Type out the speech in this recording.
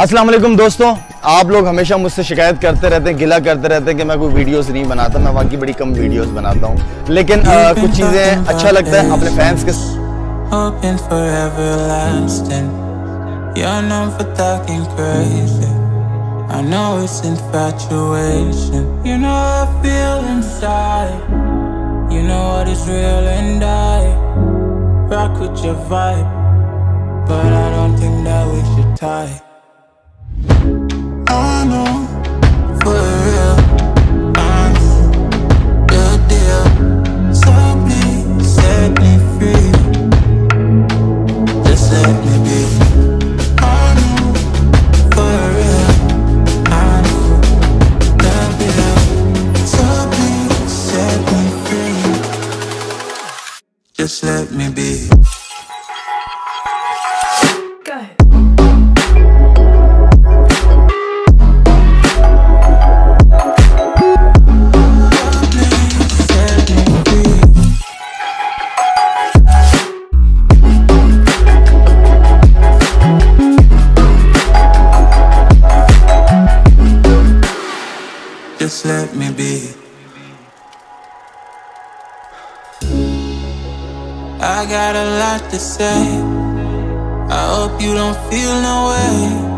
अस्सलाम वालेकुम दोस्तों, आप लोग हमेशा मुझसे शिकायत करते रहते हैं, गिला करते रहते हैं कि मैं कोई वीडियोस नहीं बनाता। मैं वाकई बड़ी कम वीडियोस बनाता हूँ, लेकिन कुछ चीज़ें अच्छा लगता है अपने फैंस के I know, for real, I know, the deal. So please set me free, just let me be. I know, for real, I know, the deal. So please set me free, just let me be. Just let me be. I got a lot to say. I hope you don't feel no way.